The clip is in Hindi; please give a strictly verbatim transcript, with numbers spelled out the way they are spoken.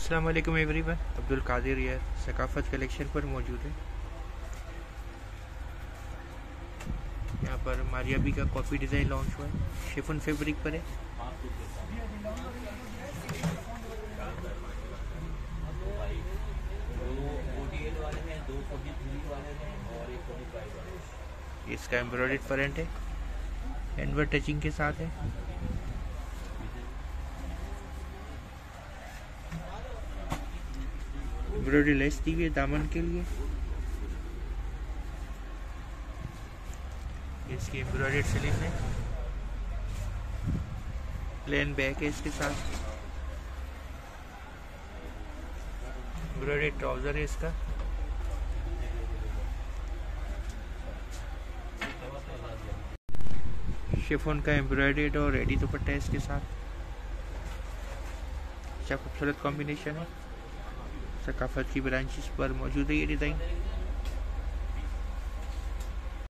अस्सलाम वालेकुम एवरीवन, अब्दुल कादिर यार सकाफत कलेक्शन पर मौजूद है। यहाँ पर मारियाबी का कॉपी डिज़ाइन लॉन्च हुआ है, शिफॉन फैब्रिक पर है। इसका एम्ब्रॉयडर्ड फ्रंट है, हैंडवर्क टचिंग के साथ है। एम्ब्रॉयडरी लेस दी हुई है दामन के लिए। इसकी एम्ब्रॉयडर्ड स्लीव है, प्लेन बैक है इसके साथ। एम्ब्रॉयडर्ड ट्राउजर है इसका। शिफॉन का एम्ब्रॉयडर्ड और रेडी दुपट्टा है इसके साथ। अच्छा खूबसूरत कॉम्बिनेशन है। सकाफत की ब्रांचेस पर मौजूद है ये डिज़ाइन।